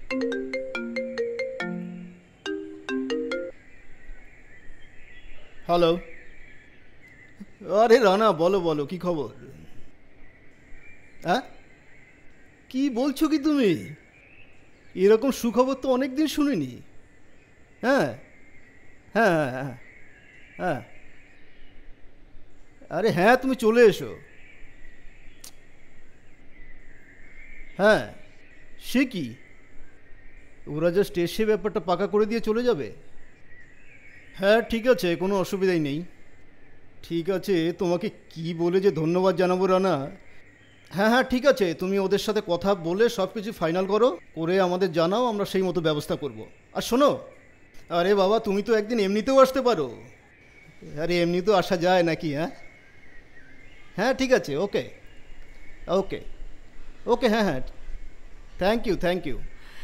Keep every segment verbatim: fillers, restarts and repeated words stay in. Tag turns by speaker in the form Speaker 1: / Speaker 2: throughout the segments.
Speaker 1: Hello. আরে রানা, বলো বলো, কি খবর? হ্যাঁ, কি বলছো কি তুমি? এরকম সুখবর তো অনেক দিন শুনিনি। হ্যাঁ হ্যাঁ হ্যাঁ হ্যাঁ হ্যাঁ। আরে হ্যাঁ, তুমি চলে এসো। হ্যাঁ, সে কি, ওরা জাস্ট এসে ব্যাপারটা পাকা করে দিয়ে চলে যাবে? হ্যাঁ ঠিক আছে, কোনো অসুবিধাই নেই। ঠিক আছে, তোমাকে কি বলে যে ধন্যবাদ জানাবো রানা। হ্যাঁ হ্যাঁ ঠিক আছে, তুমি ওদের সাথে কথা বলে সব কিছু ফাইনাল করো, করে আমাদের জানাও, আমরা সেই মতো ব্যবস্থা করব। আর শোনো, আরে বাবা, তুমি তো একদিন এমনিতেও আসতে পারো। আরে এমনিতেও আসা যায় নাকি? হ্যাঁ হ্যাঁ ঠিক আছে, ওকে ওকে ওকে। হ্যাঁ হ্যাঁ, থ্যাংক ইউ থ্যাংক ইউ।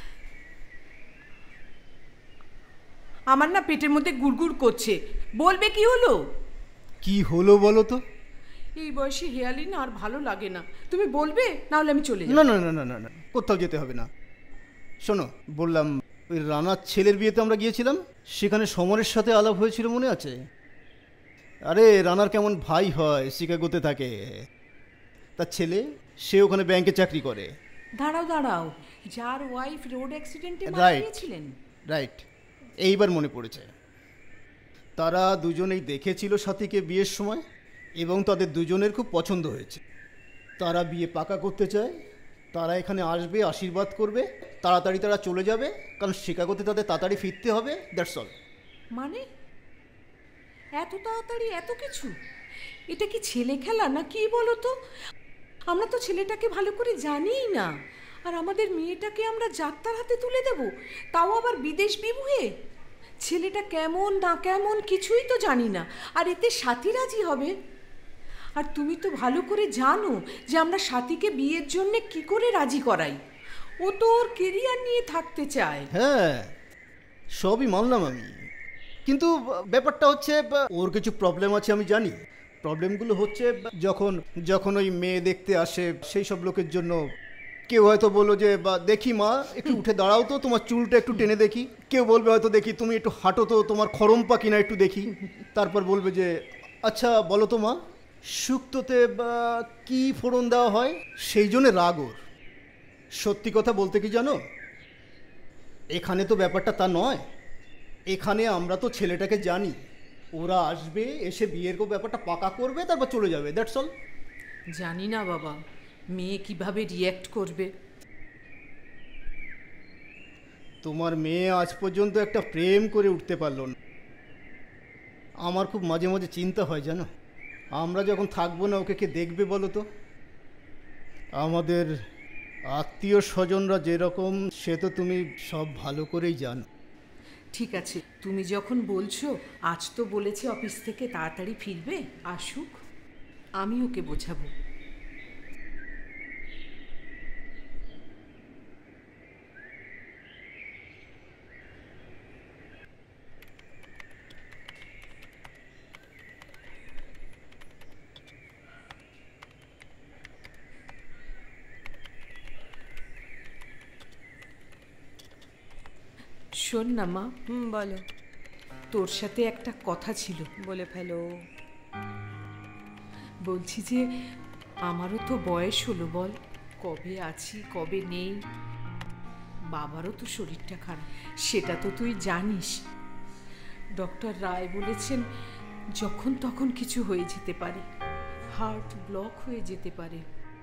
Speaker 2: আমার না পেটের মধ্যে গুড়গুড় করছে, বলবে কি হলো?
Speaker 1: কি হলো বলো তো?
Speaker 2: এই বয়সে হেয়ালি না আর ভালো লাগে না, তুমি বলবে, না হলে আমি চলে যাব।
Speaker 1: না না না না না না, কোথাও যেতে হবে না। শোনো, বললাম, ওই রানার ছেলের বিয়েতে আমরা গিয়েছিলাম, সেখানে সমরের সাথে আলাপ হয়েছিল, মনে আছে? আরে রানার কেমন ভাই হয়, শিকাগোতে থাকে, তার ছেলে, সে ওখানে ব্যাংকে চাকরি করে।
Speaker 2: দাঁড়াও দাঁড়াও, যার ওয়াইফ রোড অ্যাক্সিডেন্টে মারা
Speaker 1: রাইট
Speaker 2: গিয়েছিলেন?
Speaker 1: রাইট, এইবার মনে পড়েছে। তারা দুজনেই দেখেছিল সাথীকে বিয়ের সময়, এবং তাদের দুজনের খুব পছন্দ হয়েছে। তারা বিয়ে পাকা করতে চায়, তারা এখানে আসবে, আশীর্বাদ করবে, তাড়াতাড়ি তারা চলে যাবে, কারণ শিকাগোতে তাদের তাড়াতাড়ি ফিরতে হবে, দ্যাটস অল।
Speaker 2: মানে এত তাড়াতাড়ি এত কিছু? এটা কি ছেলে খেলা না কি বলো তো? আমরা তো ছেলেটাকে ভালো করে জানিই না, আর আমাদের মেয়েটাকে আমরা যাত্রার হাতে তুলে দেব, তাও আবার বিদেশ বিভুয়ে। ছেলেটা কেমন না কেমন কিছুই তো জানি না, আর এতে সাথী রাজি হবে? আর তুমি তো ভালো করে জানো যে আমরা সাথীকে বিয়ের জন্য কি করে রাজি করাই। ও তো ওর কেরিয়ার নিয়ে থাকতে চায়।
Speaker 1: হ্যাঁ, সবই মানলাম আমি, কিন্তু ব্যাপারটা হচ্ছে, ওর কিছু প্রবলেম আছে আমি জানি। প্রবলেমগুলো হচ্ছে, যখন যখন ওই মেয়ে দেখতে আসে, সেই সব লোকের জন্য কেউ হয়তো বললো যে, বা দেখি মা একটু উঠে দাঁড়াও তো, তোমার চুলটা একটু টেনে দেখি। কেউ বলবে হয়তো, দেখি তুমি একটু হাঁটো তো, তোমার খরম্পা কিনা একটু দেখি। তারপর বলবে যে, আচ্ছা বলো তো মা, শুক্তোতে বা কি ফোড়ন দেওয়া হয়? সেই জন্য রাগ ওর। সত্যি কথা বলতে কি জানো, এখানে তো ব্যাপারটা তা নয়। এখানে আমরা তো ছেলেটাকে জানি, ওরা আসবে, এসে বিয়ের ব্যাপারটা পাকা করবে, তারপর চলে যাবে, দ্যাটস অল।
Speaker 2: জানি না বাবা, মেয়ে কিভাবে রিয়্যাক্ট করবে।
Speaker 1: তোমার মেয়ে আজ পর্যন্ত একটা প্রেম করে উঠতে পারলো না। আমার খুব মাঝে মাঝে চিন্তা হয় জানো, আমরা যখন থাকবো না, ওকে কে দেখবে বলো তো? আমাদের আত্মীয় স্বজনরা যেরকম, সে তো তুমি সব ভালো করেই জানো।
Speaker 2: ঠিক আছে, তুমি যখন বলছো, আজ তো বলেছে অফিস থেকে তাড়াতাড়ি ফিরবে, আসুক, আমি ওকে বোঝাবো। শোন না মা।
Speaker 3: হুম, বলো।
Speaker 2: তোর সাথে একটা কথা ছিল।
Speaker 3: বলে ফেলো।
Speaker 2: বলছি যে, আমারও তো বয়স হলো, বল, কবে আছি কবে নেই। বাবারও তো শরীরটা খারাপ, সেটা তো তুই জানিস। ডক্টর রায় বলেছেন যখন তখন কিছু হয়ে যেতে পারে, হার্ট ব্লক হয়ে যেতে পারে।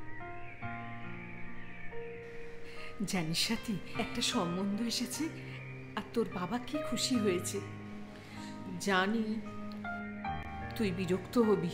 Speaker 2: জানিস সাথী, একটা সম্বন্ধ এসেছে, আর তোর বাবা কি খুশি হয়েছে। জানি তুই বিরক্ত হবি।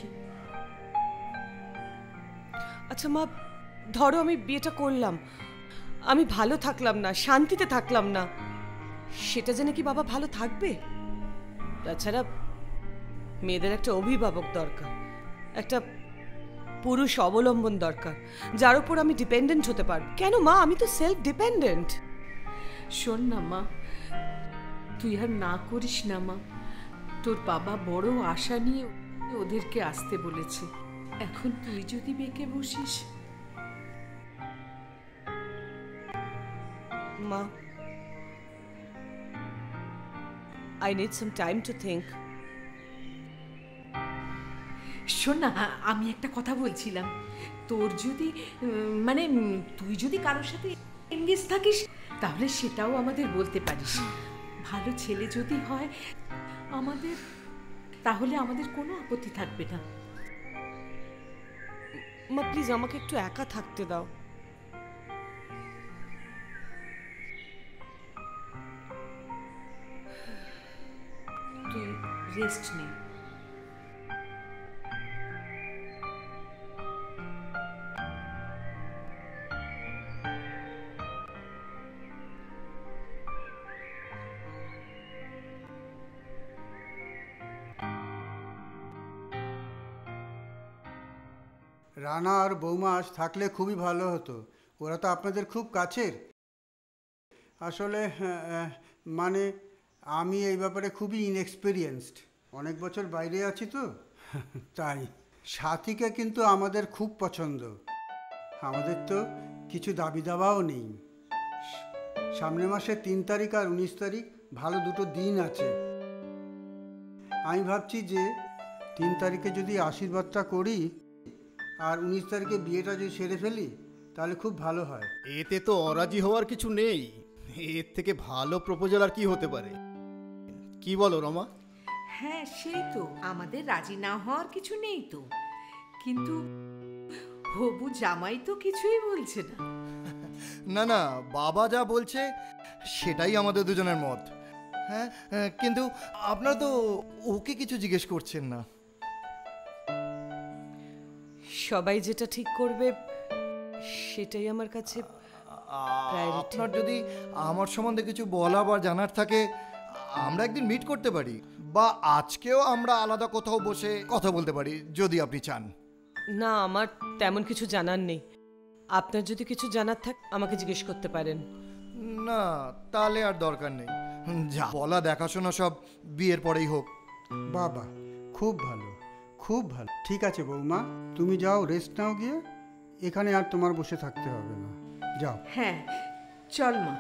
Speaker 3: আচ্ছা মা, ধরো আমি বিয়েটা করলাম, আমি ভালো থাকলাম না, শান্তিতে থাকলাম না, সেটা জেনে কি বাবা ভালো থাকবে? তাছাড়া মেয়েদের একটা অভিভাবক দরকার, একটা পুরুষ অবলম্বন দরকার, যার উপর আমি ডিপেন্ডেন্ট হতে পারব। কেন মা, আমি তো সেলফ ডিপেন্ডেন্ট।
Speaker 2: শোন না মা, তুই আর না করিস না মা। তোর বাবা বড় আশা নিয়ে ওদেরকে আসতে বলেছে, এখন তুই যদি বেঁকে বসিস।
Speaker 3: মা, I need some time to think.
Speaker 2: শোন না, আমি একটা কথা বলছিলাম, তোর যদি মানে তুই যদি কারোর সাথে এনগেজ থাকিস তাহলে সেটাও আমাদের বলতে পারিস। ভালো ছেলে যদি হয় আমাদের, তাহলে আমাদের কোনো আপত্তি থাকবে না।
Speaker 3: মা প্লিজ আমাকে একটু একা থাকতে দাও।
Speaker 2: তুই রেস্ট নে।
Speaker 4: রানা আর বৌমা আজ থাকলে খুবই ভালো হতো, ওরা তো আপনাদের খুব কাছের। আসলে মানে আমি এই ব্যাপারে খুবই ইনএক্সপিরিয়েন্সড, অনেক বছর বাইরে আছি তো তাই। সাথীকে কিন্তু আমাদের খুব পছন্দ, আমাদের তো কিছু দাবি দাবাও নেই। সামনের মাসে তিন তারিখ আর উনিশ তারিখ ভালো দুটো দিন আছে। আমি ভাবছি যে তিন তারিখে যদি আশীর্বাদটা করি আর উনিশ তারিখে বিয়েটা যদি সেরে ফেলি তাহলে খুব ভালো হয়।
Speaker 1: এতে তো অরাজি হওয়ার কিছু নেই, এর থেকে ভালো প্রপোজাল আর কি হতে পারে, কি বলো রমা?
Speaker 2: হ্যাঁ সেই তো, আমাদের রাজি না হওয়ার কিছু নেই তো, কিন্তু হবু জামাই তো কিছুই বলছে না।
Speaker 5: না না, বাবা যা বলছে সেটাই আমাদের দুজনের মত। হ্যাঁ, কিন্তু আপনারা তো ওকে কিছু জিজ্ঞেস করছেন না।
Speaker 3: সবাই যেটা ঠিক করবে সেটাই আমার কাছে priority।
Speaker 5: আপনার যদি আমার সম্বন্ধে কিছু বলা বা জানার থাকে আমরা একদিন মিট করতে পারি, বা আজকেও আমরা আলাদা কোথাও বসে কথা বলতে পারি যদি আপনি চান।
Speaker 3: না, আমার তেমন কিছু জানার নেই। আপনার যদি কিছু জানার থাকে আমাকে জিজ্ঞেস করতে পারেন।
Speaker 5: না তাহলে আর দরকার নেই, যা বলা দেখাশোনা সব বিয়ের পরেই হোক।
Speaker 4: বাবা খুব ভালো, খুব ভালো। ঠিক আছে বৌমা, তুমি যাও, রেস্ট নাও গিয়ে, এখানে আর তোমার বসে থাকতে হবে না, যাও।
Speaker 2: হ্যাঁ চল মা।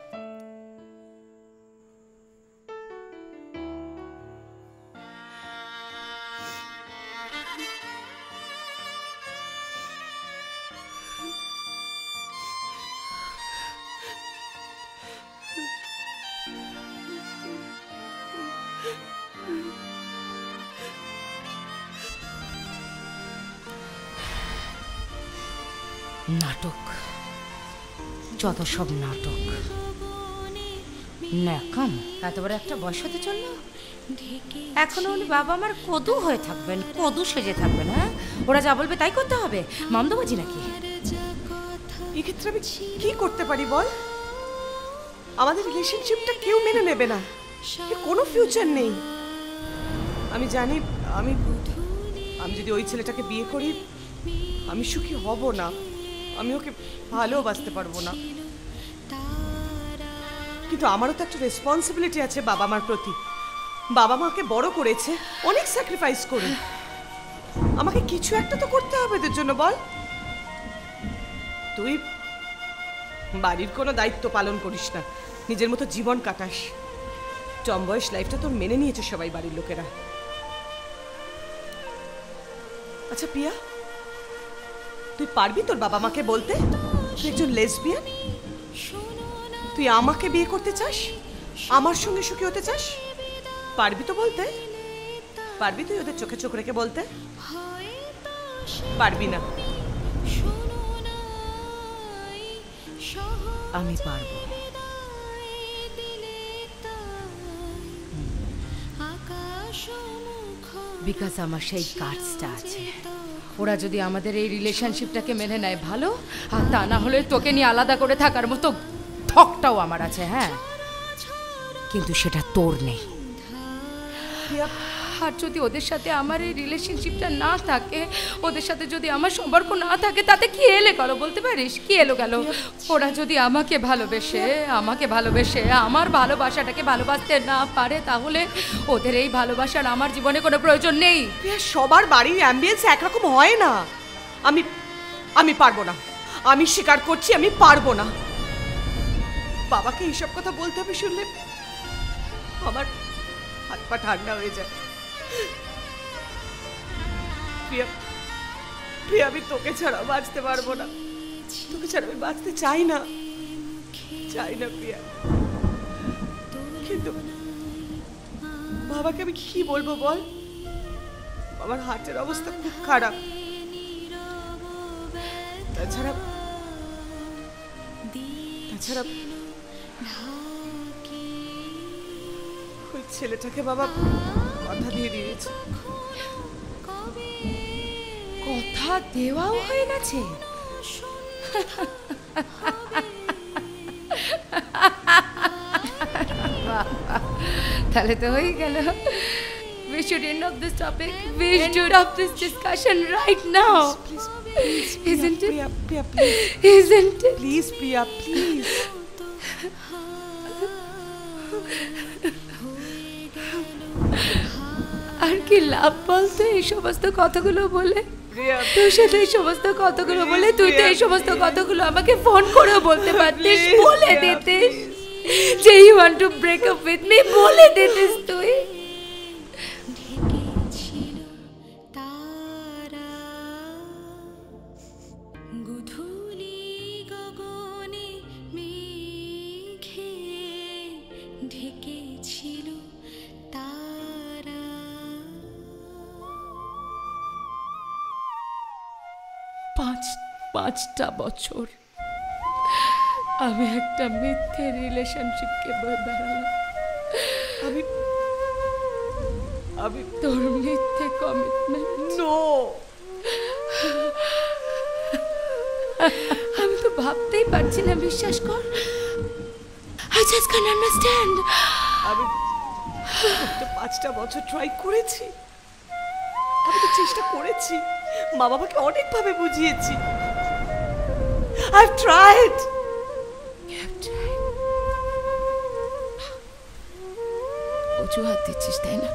Speaker 6: নাটক, যত সব নাটক, ন্যাকাম। এত বড় একটা বয়স হতে চললো, এখনো উনি বাবা আমার কদু হয়ে থাকবেন, কদু সেজে থাকবেন। হ্যাঁ, ওরা যা বলবে তাই করতে হবে, মন্দবাজি নাকি?
Speaker 3: এক্ষেত্রে আমি কি করতে পারি বল? আমাদের রিলেশনশিপটা কেউ মেনে নেবে না, কোনো ফিউচার নেই। আমি জানি আমি আমি যদি ওই ছেলেটাকে বিয়ে করি আমি সুখী হব না, আমি ওকে ভালোবাসতে পারবো না। কিন্তু আমারও তো একটা রেসপন্সিবিলিটি আছে বাবা মার প্রতি। বাবা মাকে বড় করেছে অনেক স্যাক্রিফাইস করে, আমাকে কিছু একটা তো করতে হবে এদের জন্য, বল? তুই বাড়ির কোনো দায়িত্ব পালন করিস না, নিজের মতো জীবন কাটাস। টম বয়স লাইফটা তোর মেনে নিয়েছে সবাই বাড়ির লোকেরা। আচ্ছা পিয়া, তুই পারবি তোর বাবা মাকে বলতে তুই একজন লেসবিয়ান? তুই আমাকে বিয়ে করতে চাস, আমার সঙ্গে সুখী হতে চাস? পারবি তো বলতে? পারবি তুই ওদের চোখে চোখ রেখে বলতে? পারবি না?
Speaker 6: আমি পারবো। বিকজ আমার সেই কার্ডসটা আছে। ওরা যদি আমাদের এই রিলেশনশিপটাকে মেনে নেয় ভালো, আর তা না হলে তোকে নিয়ে আলাদা করে থাকার মতো ঠকটাও আমার আছে। হ্যাঁ, কিন্তু সেটা তোর নেই। আর যদি ওদের সাথে আমার এই রিলেশনশিপটা না থাকে, ওদের সাথে যদি আমার সম্পর্ক না থাকে, তাতে কি এলে গেল বলতে পারিস? কি এলো গেল? ওরা যদি আমাকে ভালোবেসে আমাকে ভালোবেসে আমার ভালোবাসাটাকে ভালোবাসতে না পারে, তাহলে ওদের এই ভালোবাসার আমার জীবনে কোনো প্রয়োজন নেই।
Speaker 3: সবার বাড়ির অ্যাম্বিয়েন্স একরকম হয় না। আমি আমি পারবো না, আমি স্বীকার করছি আমি পারবো না। বাবাকে এইসব কথা বলতে হবে শুনলে আমার হাত পা ঠান্ডা হয়ে যায়। প্রিয়া প্রিয়া আমি তোকে ছাড়া বাঁচতে পারবো না, তোকে ছাড়া আমি বাঁচতে চাই না, চাই না প্রিয়া। কিন্তু বাবাকে আমি কি বলবো বল, বাবার হার্টের অবস্থা খুব খারাপ। তাছাড়া তাছাড়া ওই ছেলেটাকে বাবা কথা দিয়ে দিয়েছে।
Speaker 6: কথা দেওয়াও হয়ে গেছে? তাহলে তো হয়ে গেল। We should end of this topic. We should end this discussion right now.
Speaker 3: Please, please,
Speaker 6: Isn't it?
Speaker 3: Priya, Priya, please.
Speaker 6: Isn't it?
Speaker 3: Please, Priya, please.
Speaker 6: আর কি লাভ বলতো এই সমস্ত কথাগুলো বলে?
Speaker 3: প্রিয়া,
Speaker 6: তোর সাথে এই সমস্ত কথাগুলো বলে তুই তো এই সমস্ত কথাগুলো আমাকে ফোন করে বলতে পারতিস, বলে দিতিস যে you want to break up with me, বলে দিতিস তুই। পাঁচ পাঁচটা বছর আমি একটা মিথ্যে রিলেশনশিপকে বয়ে বেড়ালাম।
Speaker 3: আমি আমি
Speaker 6: তোর মিথ্যে কমিটমেন্ট।
Speaker 3: নো,
Speaker 6: আমি তো ভাবতেই পারছি না, বিশ্বাস কর। I just can't understand.
Speaker 3: আমি তো পাঁচটা বছর ট্রাই করেছি, আমি তো চেষ্টা করেছি, মা বাবাকে অনেকভাবে বুঝিয়েছি। I've tried.
Speaker 6: You have tried. অজুহাত দিচ্ছিস তাই না?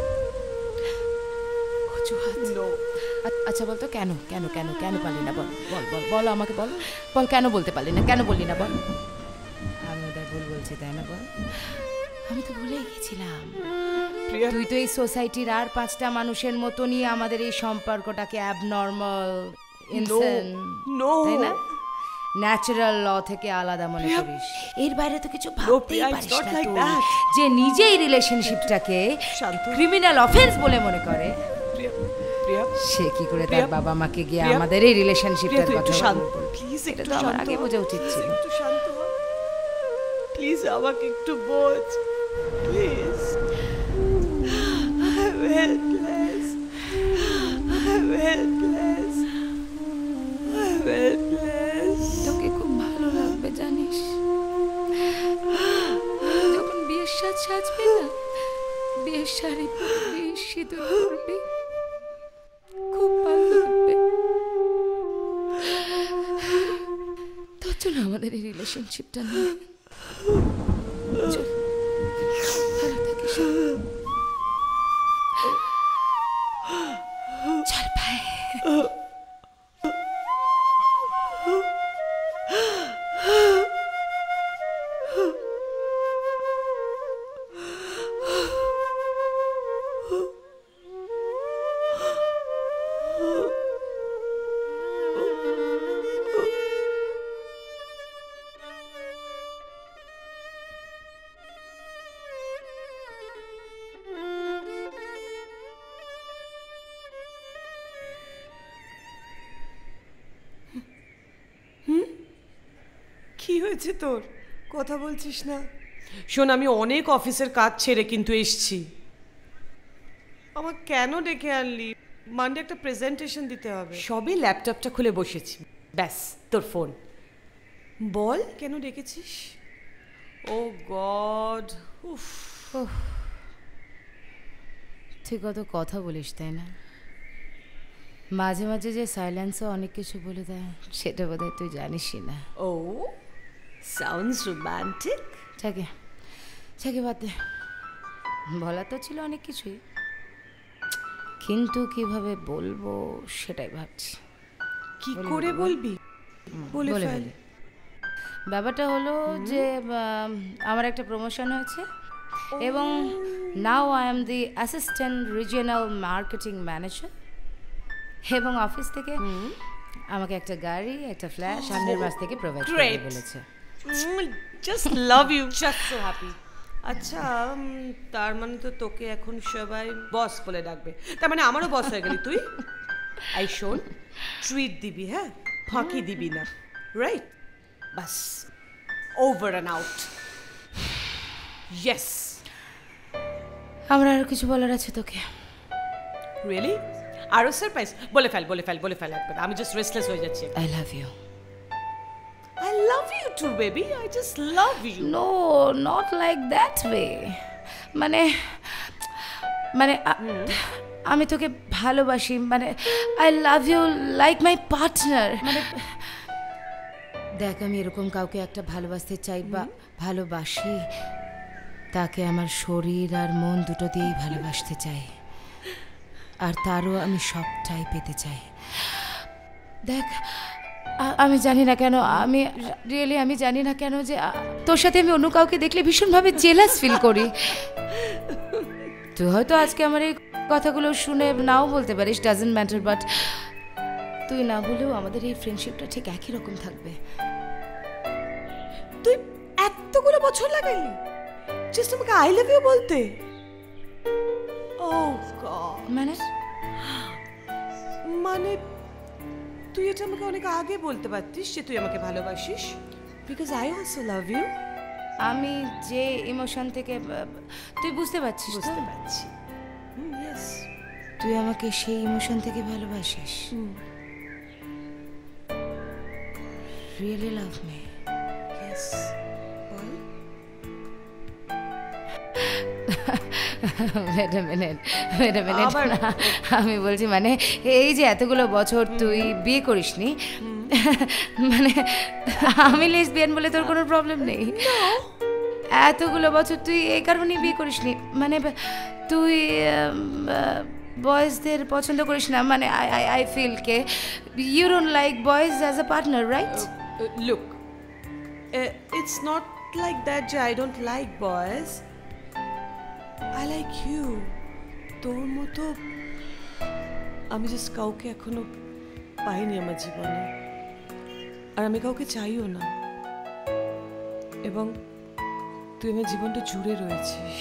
Speaker 6: অজুহাত।
Speaker 3: No.
Speaker 6: আচ্ছা বলতো কেন কেন কেন কেন পারলি না? বল বল বল বল আমাকে বল বল কেন বলতে পারলি না, কেন বললি না বল। আমি ওদের ভুল বলছি তাই না? বল। আমি তো ভুলেই গেছিলাম।
Speaker 3: প্রিয়া,
Speaker 6: তুই তো এই সোসাইটির আর পাঁচটা মানুষের মতনই আমাদের এই সম্পর্কটাকে অ্যাবনর্মাল, ইনসেন,
Speaker 3: no.
Speaker 6: তাই না, ন্যাচারাল ল থেকে আলাদা মনে করিস। এর বাইরে তো কিছু ভাবতেই
Speaker 3: Priya, it's
Speaker 6: পারিস
Speaker 3: not
Speaker 6: না
Speaker 3: like
Speaker 6: তুই,
Speaker 3: that.
Speaker 6: যে নিজেই রিলেশনশিপটাকে
Speaker 3: শান্ত।
Speaker 6: ক্রিমিনাল অফেন্স বলে মনে করে।
Speaker 3: প্রিয়া, প্রিয়া,
Speaker 6: সে কি করে তার
Speaker 3: প্রিয়া,
Speaker 6: বাবা মাকে গিয়ে
Speaker 3: প্রিয়া,
Speaker 6: আমাদের এই রিলেশনশিপটার
Speaker 3: প্রিয়া, তুই
Speaker 6: কথা
Speaker 3: একটু শান্ত,
Speaker 6: বলবে?
Speaker 3: প্লিজ
Speaker 6: এটা
Speaker 3: একটু
Speaker 6: তো আমার
Speaker 3: শান্ত
Speaker 6: আগে
Speaker 3: হ।
Speaker 6: বোঝা উচিত ছিল।
Speaker 3: একটু শান্ত হ, প্লিজ আমাকে একটু বোঝ, please. I'm helpless. I'm helpless. I'm helpless.
Speaker 6: তোকে খুব ভালো লাগবে জানিস, যখন বিয়ের সাজ সাজবি না, বিয়ের শাড়ি পরবি, সিঁদুর পরবি, খুব ভালো লাগবে। তোর জন্য আমাদের এই রিলেশনশিপটা নিয়ে চল, ভালো থাকিস। চল ভাই।
Speaker 3: কি হয়েছে তোর, কথা বলছিস না? শোন, আমি অনেক অফিসের কাজ ছেড়ে কিন্তু এসছি। আমার কেন ডেকে আনলি? মানডে একটা প্রেজেন্টেশন দিতে হবে। সবে ল্যাপটপটা খুলে বসেছি, ব্যাস তোর ফোন। বল কেন ডেকেছিস? ও গড, উফ।
Speaker 6: তুই কত কথা বলিস তাই না? মাঝে মাঝে যে সাইলেন্সও অনেক কিছু বলে দেয়, সেটা বোধহয় তুই জানিসই না।
Speaker 3: Oh sounds romantic.
Speaker 6: থাকে থাকে বাদ দে, বলা তো ছিল অনেক কিছুই, কিন্তু কিভাবে বলবো সেটাই ভাবছি।
Speaker 3: কি করে বলবি? বলে
Speaker 6: বলে
Speaker 3: ফেল।
Speaker 6: ফেলি। ব্যাপারটা হলো যে আম, আমার একটা প্রমোশন হয়েছে, এবং now I am the assistant regional marketing manager. এবং অফিস থেকে আমাকে একটা গাড়ি, একটা ফ্ল্যাট সামনের মাস থেকে প্রোভাইড করতে বলেছে।
Speaker 3: Just love you, just so happy. আচ্ছা, তার মানে তো তোকে এখন সবাই বস বলে ডাকবে, তার মানে আমারও বস হয়ে গেলি তুই। আই শোন, ট্রিট দিবি, হ্যাঁ, ফাঁকি দিবি না, রাইট? বাস, ওভার অ্যান্ড আউট। ইয়েস।
Speaker 6: আমার আর কিছু বলার আছে তোকে।
Speaker 3: রিয়েলি? আরো সারপ্রাইজ? বলে ফেল, বলে ফেল, বলে ফেল একবার। আমি জাস্ট রেস্টলেস হয়ে যাচ্ছি।
Speaker 6: I love you.
Speaker 3: I love you too, baby. I just love you.
Speaker 6: No, not like that way. মানে মানে আমি তোকে ভালোবাসি, মানে I love you like my partner. মানে দেখ, আমি এরকম কাউকে একটা ভালোবাসতে চাই বা ভালোবাসি, তাকে আমার শরীর আর মন দুটো দিয়েই ভালোবাসতে চাই, আর তারও আমি সবটাই পেতে চাই। দেখ, আমি জানি না কেন, আমি রিয়েলি আমি জানি না কেন যে তোর সাথে আমি অন্য কাউকে দেখলে ভীষণভাবে জেলাস ফিল করি। তুই হয়তো আজকে আমার এই কথাগুলো শুনে নাও বলতে পারিস, ডাজন্ট ম্যাটার, বাট তুই না বলেও আমাদের এই ফ্রেন্ডশিপটা ঠিক একই রকম থাকবে।
Speaker 3: তুই এতগুলো বছর লাগাইলি জাস্ট আমাকে আই লাভ ইউ বলতে? Oh God.
Speaker 6: মানে
Speaker 3: মানে তুই এটা আমাকে অনেক আগে বলতে পারতিস যে তুই আমাকে ভালোবাসিস, because I also love you.
Speaker 6: আমি যে ইমোশন থেকে, তুই বুঝতে পারছিস?
Speaker 3: বুঝতে পারছি। ইয়েস,
Speaker 6: তুই আমাকে সেই ইমোশন থেকে ভালোবাসিস। Really love me?
Speaker 3: ইয়েস। বল।
Speaker 6: wait a minute, wait a minute, আমি বলছি মানে এই যে এতগুলো বছর তুই বিয়ে করিসনি, মানে আমি লেসবিয়ান বলে তোর কোনো প্রবলেম নেই? এতগুলো বছর তুই এই কারণেই বিয়ে করিসনি, মানে তুই বয়েজদের পছন্দ করিস না? মানে আই আই আই ফিল কে you don't like boys as a partner, right?
Speaker 3: Look, it's not like that যে I don't like boys. I like you. তোর মতো আমি জাস্ট কাউকে এখনো পাইনি আমার জীবনে, আর আমি কাউকে চাইও না। এবং তুই আমার জীবনটা জুড়ে রয়েছিস,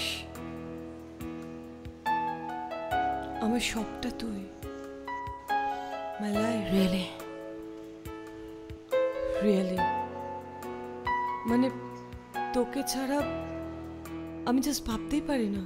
Speaker 3: আমার সবটা তুই, মাই লাইফ।
Speaker 6: রিয়েলি?
Speaker 3: রিয়েলি, মানে তোকে ছাড়া আমি জাস্ট ভাবতেই পারি না।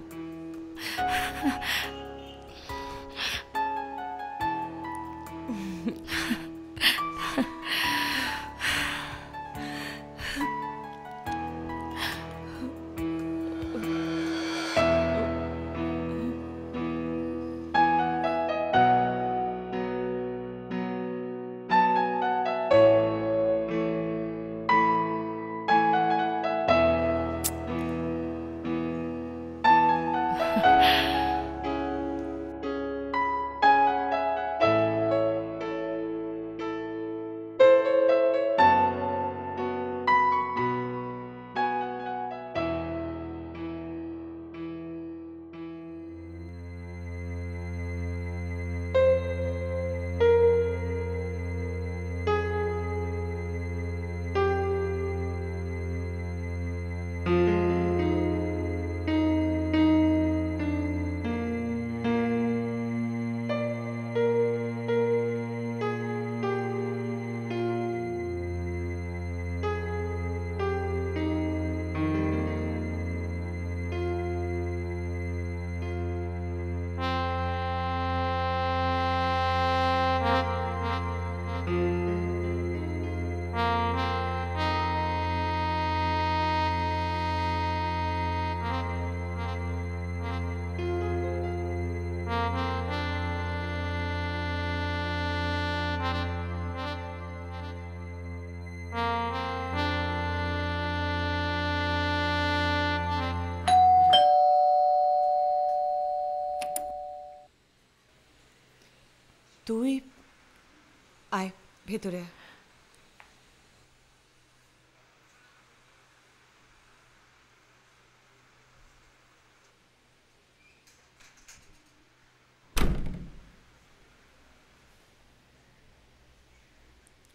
Speaker 3: তুই আয় ভেতরে।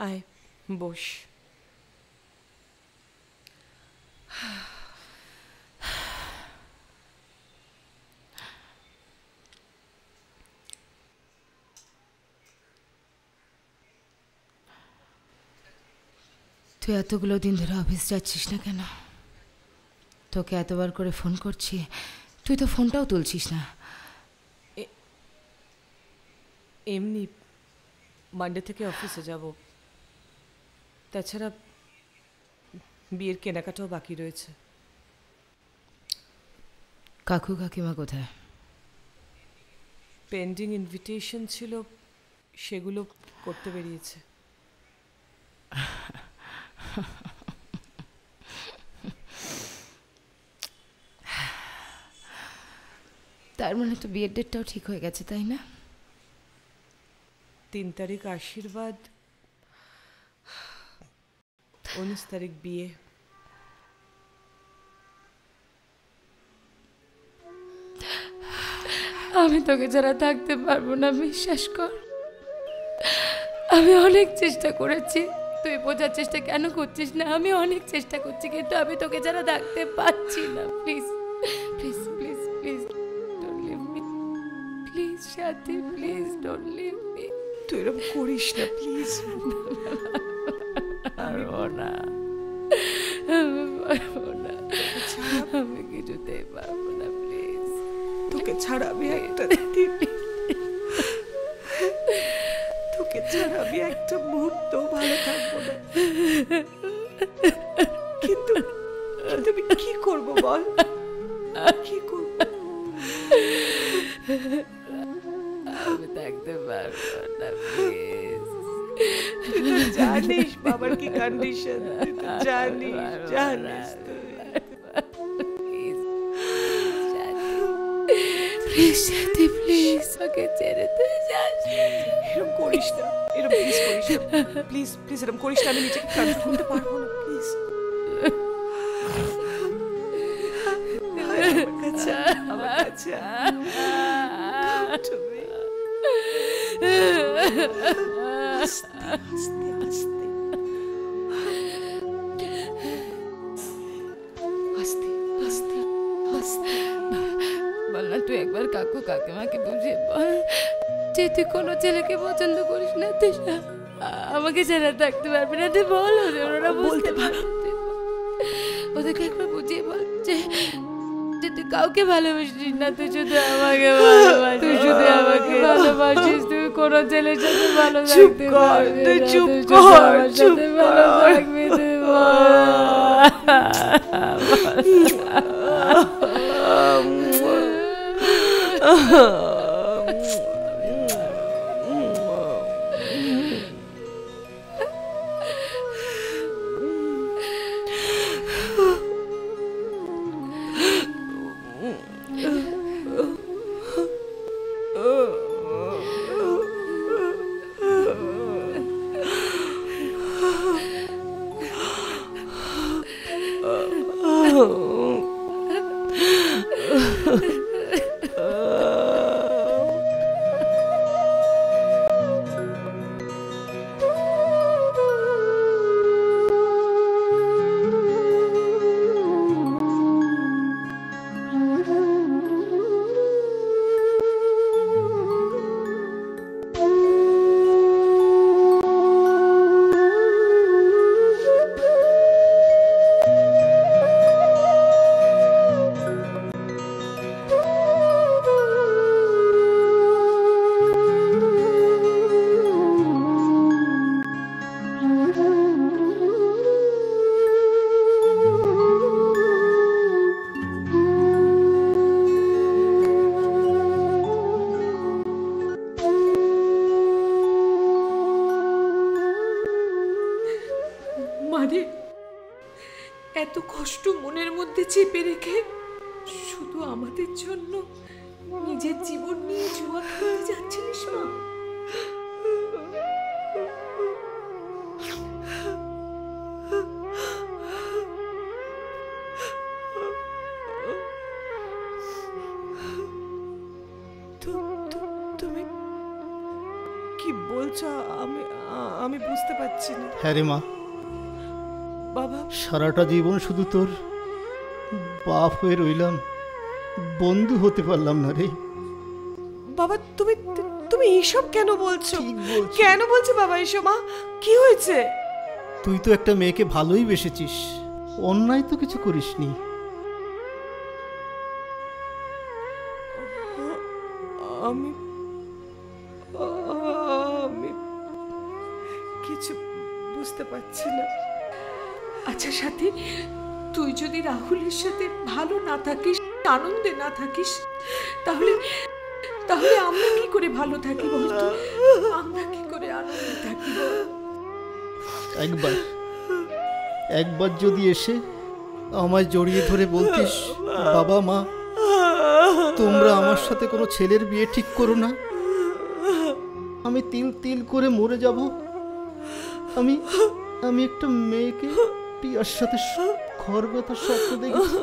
Speaker 3: আয় বস।
Speaker 6: তুই এতগুলো দিন ধরে অফিস যাচ্ছিস না কেন? তোকে এতবার করে ফোন করছি, তুই তো ফোনটাও তুলছিস না।
Speaker 3: এমনি মানডে থেকে অফিসে যাব, তাছাড়া বিয়ের কেনাকাটাও বাকি রয়েছে।
Speaker 6: কাকু কাকিমা কোথায়?
Speaker 3: পেন্ডিং ইনভিটেশন ছিল, সেগুলো করতে বেরিয়েছে।
Speaker 6: তার মানে তো বিয়ের ডেটটাও ঠিক হয়ে গেছে, তাই না?
Speaker 3: তিন তারিখ আশীর্বাদ, উনিশ তারিখ বিয়ে।
Speaker 6: আমি তোকে যারা থাকতে পারবো না, বিশ্বাস কর। আমি অনেক চেষ্টা করেছি, তুই বোঝার চেষ্টা কেন করছিস না? আমি অনেক চেষ্টা করছি, কিন্তু আমি তোকে যারা থাকতে পারছি না। Please please please please don't leave me, please Sathi, please don't leave me.
Speaker 3: তুই এরকম করিস না প্লিজ।
Speaker 6: পারবো না, আমি পারবো না, আমি কিছুতেই পারবো না, প্লিজ।
Speaker 3: তোকে ছাড়া আমি একটা দিন, তোকে ছাড়া আমি একটা মুহূর্ত ভালো থাকবো না। কিন্তু কিন্তু আমি কি করবো বল, কি করবো?
Speaker 6: আমি থাকতে পারবো না, প্লিজ।
Speaker 3: তুই তো জানিস বাবার কি কন্ডিশন, তুই তো জানিস, জানিস
Speaker 6: প্লিজ সাথী, প্লিজ ওকে ছেড়ে তুই যাস না।
Speaker 3: এরকম করিস না, এরকম প্লিজ করিস না, প্লিজ প্লিজ এরকম করিস না। আমি নিজেকে কন্ট্রোল করতে পারবো না, প্লিজ। আমার কাছে আমার কাছে তুমি আস্তে আস্তে আস্তে আস্তে আস্তে আস্তে
Speaker 6: বল না, তুই একবার কাকু কাকিমাকে বুঝিয়ে বল যে তুই কোনো ছেলেকে পছন্দ করিস না, তুই আমাকে ছাড়া থাকতে পারবি না। তুই বল, ওরা বলতে পারবে। ওদেরকে একবার বুঝিয়ে বল যে যে তুই কাউকে ভালোবাসিস না, তুই শুধু আমাকে ভালোবাসিস, তুই শুধু আমাকে ভালোবাসিস, তুই কোনো ছেলের সাথে ভালো থাকতে পারবি না,
Speaker 3: তুই চুপ
Speaker 6: তুই
Speaker 3: কর,
Speaker 6: আমার
Speaker 3: চুপ
Speaker 6: সাথে ভালো থাকবি, তুই
Speaker 2: এত কষ্ট মনের মধ্যে চেপে রেখে শুধু আমাদের জন্য নিজের জীবন নিয়ে জুয়া খেলতে যাচ্ছিলিস মা?
Speaker 3: তুমি কি বলতে বলছো আমি আ- আমি বুঝতে পারছি না
Speaker 1: হ্যাঁ রে মা,
Speaker 3: বাবা।
Speaker 1: সারাটা জীবন শুধু তোর বাপ হয়ে রইলাম, বন্ধু হতে পারলাম না রে।
Speaker 3: বাবা তুমি তুমি এইসব কেন বলছো?
Speaker 1: ঠিক বলছি।
Speaker 3: কেন বলছো বাবা এইসব? মা কি হয়েছে?
Speaker 1: তুই তো একটা মেয়েকে ভালোই বেসেছিস, অন্যায় তো কিছু করিসনি।
Speaker 3: আমি আমি কিছু বুঝতে পারছি না।
Speaker 2: আচ্ছা সাথী, তুই যদি রাহুলের সাথে ভালো না থাকিস, আনন্দে না থাকিস, তাহলে তাহলে আমরা কি করে ভালো থাকি বলতো? আমরা কি করে আনন্দে থাকি বল?
Speaker 1: একবার একবার যদি এসে আমায় জড়িয়ে ধরে বলতিস, বাবা মা তোমরা আমার সাথে কোনো ছেলের বিয়ে ঠিক করো না, আমি তিল তিল করে মরে যাব। আমি আমি একটা মেয়েকে পিয়ার সাথে ঘর ব্যথার স্বপ্ন দেখেছি।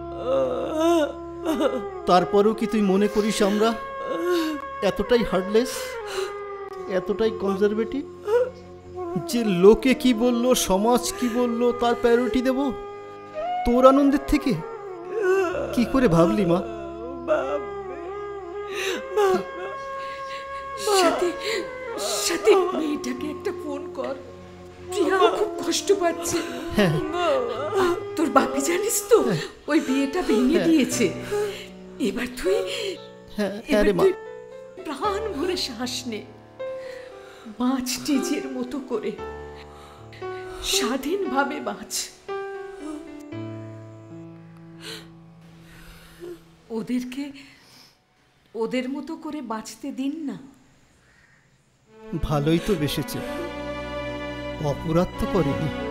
Speaker 1: তারপরেও কি তুই মনে করিস আমরা এতটাই হার্টলেস, এতটাই কনজারভেটিভ যে লোকে কি বললো, সমাজ কি বললো তার প্রায়োরিটি দেব তোর আনন্দের থেকে? কি করে ভাবলি মা?
Speaker 2: সাথী, সাথী, মেয়েটাকে একটা ফোন কর, প্রিয়া খুব কষ্ট পাচ্ছে।
Speaker 1: হ্যাঁ
Speaker 2: তোর বাপি জানিস তো ওই বিয়েটা ভেঙে দিয়েছে। এবার তুই
Speaker 1: হ্যাঁ হ্যাঁ রে
Speaker 2: এবার
Speaker 1: মা,
Speaker 2: তুই প্রাণ ভরে শ্বাস নে, বাঁচ নিজের মতো করে, স্বাধীনভাবে বাঁচ। ওদেরকে ওদের মতো করে বাঁচতে দিন না।
Speaker 1: ভালোই তো বেসেছে, অপরাধ তো করেনি।